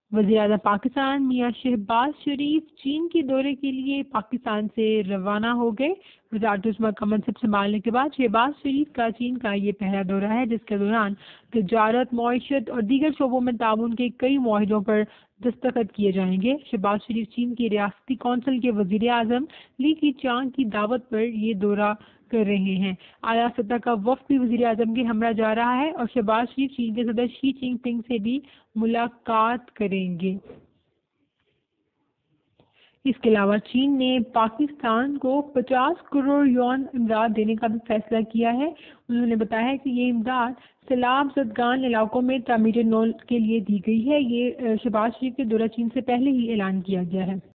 वज़ीर-ए-आज़म पाकिस्तान मियां शहबाज शरीफ चीन के दौरे के लिए पाकिस्तान से रवाना हो गए। वज़ारत-उज़्मा का मनसब संभालने के बाद शहबाज शरीफ का चीन का ये पहला दौरा है, जिसके दौरान तिजारत, मईशत और दीगर शोबों में ताउन के कई मुआहिदों पर दस्तखत किए जाएंगे। शहबाज शरीफ चीन की रियासती कौंसिल के वज़ीर-ए-आज़म ली कीचांग की दावत पर ये दौरा कर रहे हैं। आला सतह का वफ्द भी वज़ीर-ए-आज़म के हमरा जा रहा है और शहबाज शरीफ चीन के सदर शी जिनपिंग से भी मुलाकात करेंगे। इसके अलावा चीन ने पाकिस्तान को 50 करोड़ युआन इमदाद देने का भी फैसला किया है। उन्होंने बताया है कि ये इमदाद सैलाब ज़दगान इलाकों में तामीर नौ के लिए दी गई है। ये शहबाज शरीफ के दौरा चीन से पहले ही ऐलान किया गया है।